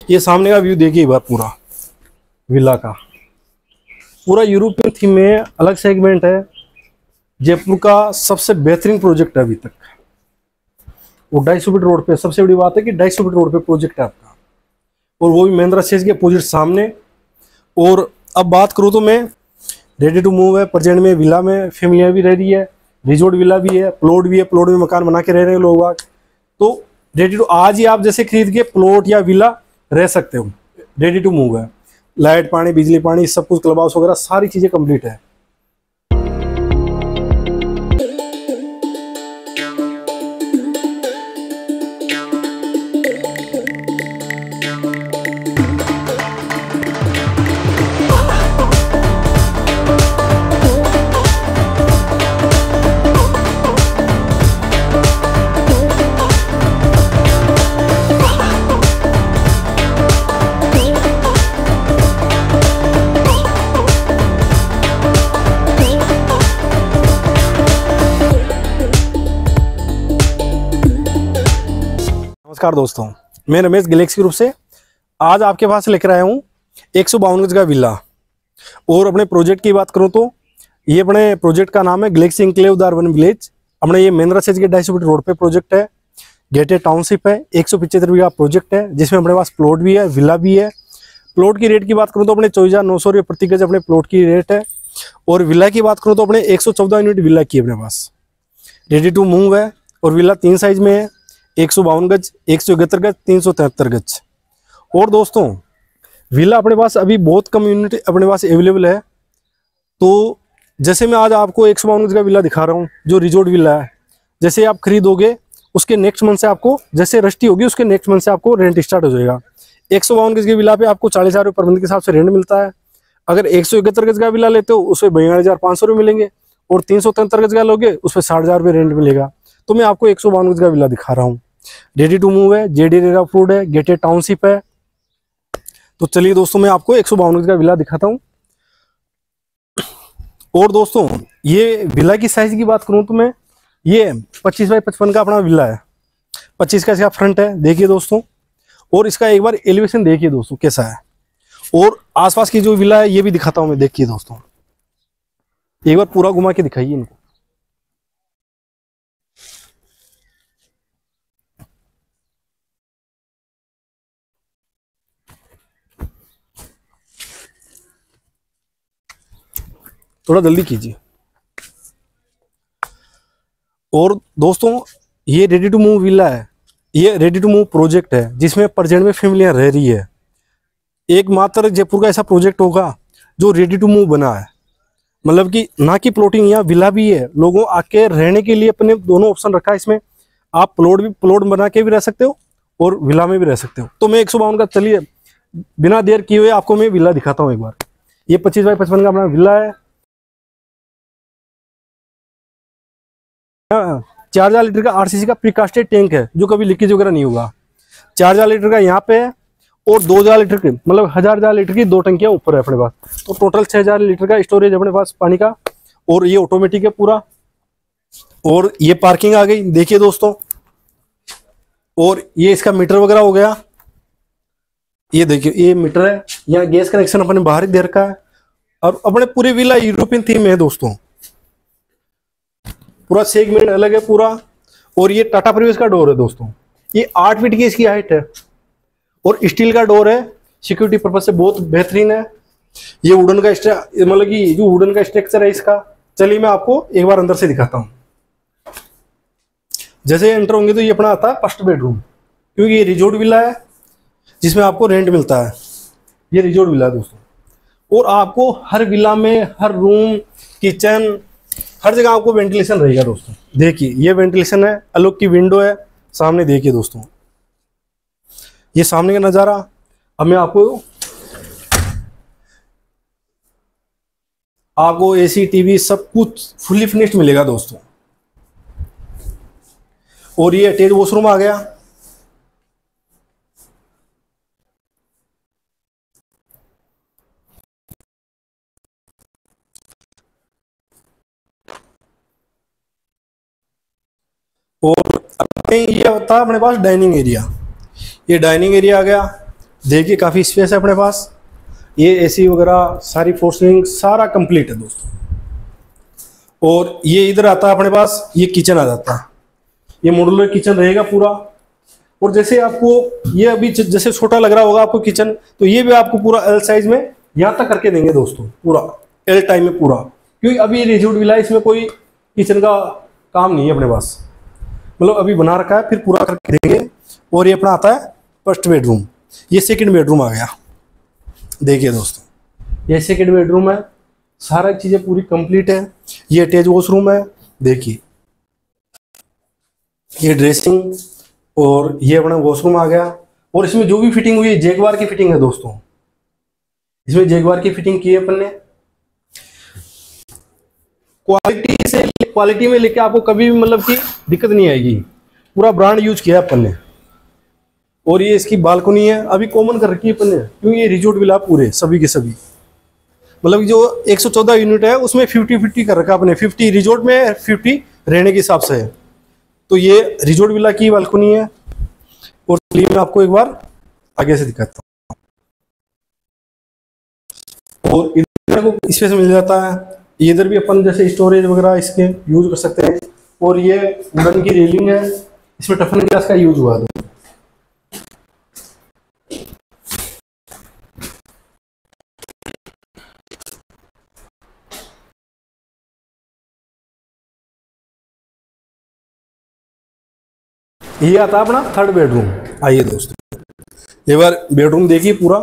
ये सामने का व्यू देखिए एक बार पूरा विला का, पूरा यूरोपियन थीम में अलग सेगमेंट है। जयपुर का सबसे बेहतरीन प्रोजेक्ट है अभी तक। वो 250 फीट रोड पे, सबसे बड़ी बात है कि 250 फीट रोड पे प्रोजेक्ट है आपका, और वो भी महिंद्रा सेज के अपोजिट सामने। और अब बात करूँ तो मैं रेडी टू मूव है, प्रेजेंट में विला में फैमिलियाँ भी रह रही है, रिजोर्ट विला भी है, प्लॉट भी है, प्लॉट में मकान बना के रह रहे हैं लोग। तो रेडी टू आज ही आप जैसे खरीद के प्लॉट या विला रह सकते हो, रेडी टू मूव है। लाइट पानी बिजली पानी सब कुछ, क्लब हाउस वगैरह सारी चीजें कंप्लीट है। नमस्कार दोस्तों, मैं रमेश गैलेक्सी ग्रुप से आज आपके पास लेकर आया हूँ 152 गज का विला। और अपने प्रोजेक्ट की बात करूँ तो ये अपने प्रोजेक्ट का नाम है galaxy enclave the urban village. अपने ये महिंद्रा सेज के 250 फीट रोड पे प्रोजेक्ट है, गेटेड टाउनशिप है, 175 बीघा प्रोजेक्ट है, जिसमें अपने पास प्लॉट भी है, विला भी है। प्लॉट की रेट की बात करूँ तो अपने 24,900 रुपये प्रति गज अपने प्लॉट की रेट है। और विला की बात करूँ तो अपने 114 यूनिट विला की अपने पास रेडी टू मूव है। और विला 3 साइज में है, 152 गज, 171 गज, 373 गज। और दोस्तों विला अपने पास अभी बहुत कम यूनिट अपने पास अवेलेबल है। तो जैसे मैं आज आपको 152 गज का विला दिखा रहा हूँ जो रिजॉर्ट विला है, जैसे आप खरीदोगे उसके नेक्स्ट मंथ से आपको, जैसे रजिस्ट्री होगी उसके नेक्स्ट मंथ से आपको रेंट स्टार्ट हो जाएगा। 152 गज के विला पे आपको 40,000 रुपये पर मंथ के हिसाब से रेंट मिलता है। अगर 171 गज का विला लेते हो उस पर 42,500 रुपये मिलेंगे, और 373 गज का लोगे उस पर 60,000 रुपये रेंट मिलेगा। तो मैं आपको 152 गज का विला दिखा रहा हूँ, रेडी टू मूव है, जेडी रेरा अप्रूव्ड है, गेटेड टाउनशिप है। तो चलिए दोस्तों मैं आपको 152 गज का विला दिखाता हूँ। और दोस्तों ये विला की साइज की बात करूं तो मैं, ये 25 बाई 55 का अपना विला है। 25 का इसका फ्रंट है देखिए दोस्तों। और इसका एक बार एलिवेशन देखिए दोस्तों कैसा है। और आसपास की जो विला है ये भी दिखाता हूं मैं, देखिए दोस्तों एक बार पूरा घुमा के दिखाइए इनको। थोड़ा जल्दी कीजिए। और दोस्तों ये रेडी टू मूव विला है, ये रेडी टू मूव प्रोजेक्ट है, जिसमें प्रेजेंट में फैमिलियां रह रही है। एकमात्र जयपुर का ऐसा प्रोजेक्ट होगा जो रेडी टू मूव बना है, मतलब कि ना कि प्लॉटिंग, यहाँ विला भी है, लोगों आके रहने के लिए अपने दोनों ऑप्शन रखा है इसमें। आप प्लॉट बना के भी रह सकते हो और विला में भी रह सकते हो। तो मैं 152 का, चलिए बिना देर किए हुए आपको मैं विला दिखाता हूँ एक बार। ये 25 बाई 55 का अपना विला है। 4,000 लीटर का आरसीसी का प्रीकास्टेड टैंक है जो कभी लीकेज वगैरह नहीं होगा। 4,000 लीटर का यहाँ पे है, और 2,000 लीटर की, मतलब 1,000 लीटर की 2 टंकियां ऊपर है अपने पास। तो टोटल 6,000 लीटर का स्टोरेज अपने पास पानी का। और ये ऑटोमेटिक है पूरा। और ये पार्किंग आ गई देखिए दोस्तों। और ये इसका मीटर वगैरह हो गया, ये देखिए ये मीटर है। यहाँ गैस कनेक्शन अपने बाहर ही दे रखा है। और अपने पूरे विला यूरोपियन थीम में है दोस्तों, पूरा सेगमेंट अलग है पूरा। और ये टाटा प्रीवियस का डोर है दोस्तों, ये 8 फीट की इसकी हाइट है, और स्टील का डोर है, सिक्योरिटी पर्पज से बहुत बेहतरीन है। ये वुडन का मतलब कि जो वुडन का स्ट्रक्चर है इसका। चलिए मैं आपको एक बार अंदर से दिखाता हूँ। जैसे एंटर होंगे तो ये अपना आता है फर्स्ट बेडरूम, क्योंकि ये रिजॉर्ट विला है जिसमें आपको रेंट मिलता है। ये रिजॉर्ट विला है दोस्तों। और आपको हर विला में हर रूम, किचन, हर जगह आपको वेंटिलेशन रहेगा दोस्तों। देखिए ये वेंटिलेशन है, अलग की विंडो है सामने, देखिए दोस्तों ये सामने का नजारा। अब मैं आपको एसी टीवी सब कुछ फुली फिनिश्ड मिलेगा दोस्तों। और ये अटैच वॉशरूम आ गया। और ये होता है अपने पास डाइनिंग एरिया। ये डाइनिंग एरिया आ गया। देखिए काफ़ी स्पेस है अपने पास। ये एसी वगैरह सारी फोर्सिंग सारा कंप्लीट है दोस्तों। और ये इधर आता है अपने पास, ये किचन आ जाता है, ये मॉड्यूलर किचन रहेगा पूरा। और जैसे आपको ये अभी जैसे छोटा लग रहा होगा आपको किचन, तो ये भी आपको पूरा एल साइज में यहाँ तक करके देंगे दोस्तों, पूरा एल टाइम में पूरा। क्योंकि अभी रिजॉर्ट विला इसमें कोई किचन का काम नहीं है अपने पास, मतलब अभी बना रखा है, फिर पूरा करके देंगे। और ये अपना आता है फर्स्ट बेडरूम, ये सेकंड बेडरूम आ गया। देखिए दोस्तों, ये सेकंड बेडरूम है, सारा चीजें पूरी कंप्लीट है। ये अटैच वॉशरूम है, देखिए ये ड्रेसिंग, और ये अपना वॉशरूम आ गया। और इसमें जो भी फिटिंग हुई है जैगवार की फिटिंग है दोस्तों, इसमें जैगवार की फिटिंग की है अपन ने। क्वालिटी में लेके आपको कभी भी मतलब कि दिक्कत नहीं आएगी, पूरा ब्रांड यूज किया है अपन ने। और ये इसकी बालकनी है, अभी कॉमन कर रखी है अपन ने, क्योंकि ये रिजॉर्ट विला पूरे सभी के सभी, मतलब जो 114 यूनिट है उसमें 50-50 कर रखा अपने, 50 रिजॉर्ट में 50 रहने के हिसाब से है। तो ये रिजॉर्ट विला की बालकनी है। और चलिए मैं आपको एक बार आगे से दिखाता हूँ। और इधर को स्पेस मिल जाता है, इधर भी अपन जैसे स्टोरेज वगैरह इसके यूज कर सकते हैं। और ये वुडन की रेलिंग है, इसमें टफन ग्लास का यूज हुआ है। ये आता है अपना थर्ड बेडरूम। आइए दोस्तों, एक बार बेडरूम देखिए पूरा।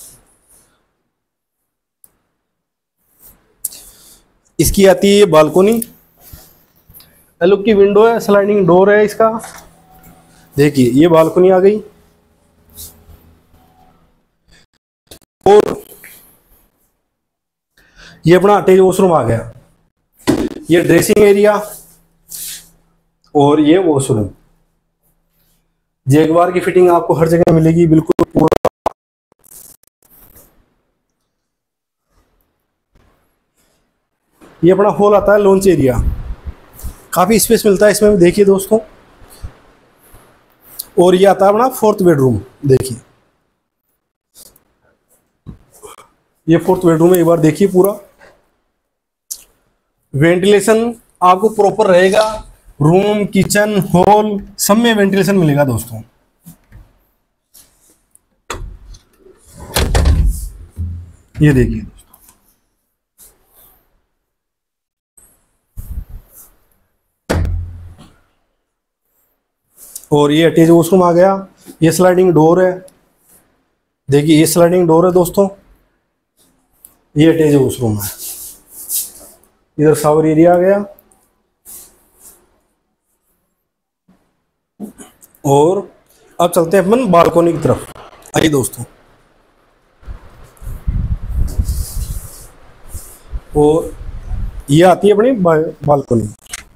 इसकी आती है बालकोनी, एलुक की विंडो है, स्लाइडिंग डोर है इसका। देखिए ये बालकोनी आ गई। और ये अपना अटैच वॉशरूम आ गया, ये ड्रेसिंग एरिया और ये वॉशरूम। जैगवार की फिटिंग आपको हर जगह मिलेगी बिल्कुल पूरा। ये अपना हॉल आता है, लॉन्च एरिया, काफी स्पेस मिलता है इसमें, देखिए दोस्तों। और ये आता है अपना फोर्थ बेडरूम। देखिए ये फोर्थ बेडरूम है, एक बार देखिए पूरा। वेंटिलेशन आपको प्रॉपर रहेगा, रूम किचन हॉल सब में वेंटिलेशन मिलेगा दोस्तों। ये देखिए दोस्तों, और ये अटैच वॉशरूम आ गया। ये स्लाइडिंग डोर है, देखिए ये स्लाइडिंग डोर है दोस्तों। ये अटैच वॉशरूम है, इधर शावर एरिया आ गया। और अब चलते हैं अपन बालकोनी की तरफ। आइए दोस्तों, और ये आती है अपनी बालकोनी।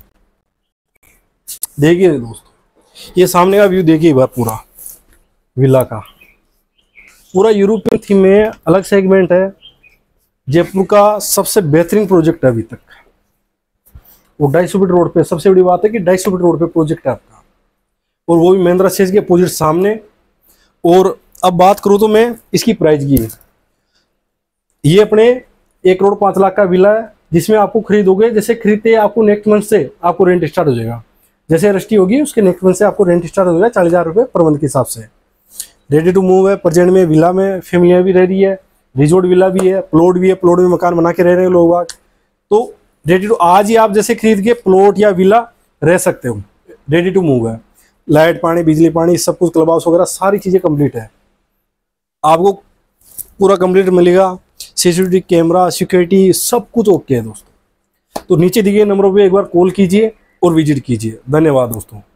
देखिए दोस्तों, ये सामने का व्यू देखिए बार पूरा विला का, पूरा यूरोपियन थीम में अलग सेगमेंट है। जयपुर का सबसे बेहतरीन प्रोजेक्ट है अभी तक। वो 250 फीट रोड पे, सबसे बड़ी बात है कि 250 फीट रोड पे प्रोजेक्ट है आपका, और वो भी महिंद्रा सेज के अपोजिट सामने। और अब बात करूं तो मैं इसकी प्राइस की, ये अपने 1,05,00,000 का विला है, जिसमें आपको खरीदोगे, जैसे खरीदते आपको नेक्स्ट मंथ से आपको रेंट स्टार्ट हो जाएगा। जैसे रजिस्ट्री होगी उसके नेक्स्ट मंथ से आपको रेंट स्टार्ट हो जाएगा 40,000 रुपये पर मंथ के हिसाब से। रेडी टू मूव है, प्रेजेंट में विला में फैमिलियाँ भी रह रही है, रिजॉर्ट विला भी है, प्लॉट भी है, प्लॉट में मकान बना के रह रहे हैं लोग बाग। तो रेडी टू आज ही आप जैसे खरीद के प्लॉट या विला रह सकते हो, रेडी टू मूव है। लाइट पानी बिजली पानी सब कुछ, क्लब हाउस वगैरह सारी चीज़ें कंप्लीट है, आपको पूरा कंप्लीट मिलेगा। सीसीटीवी कैमरा सिक्योरिटी सब कुछ ओके है दोस्तों। तो नीचे दिए गए नंबरों पे एक बार कॉल कीजिए और विजिट कीजिए। धन्यवाद दोस्तों।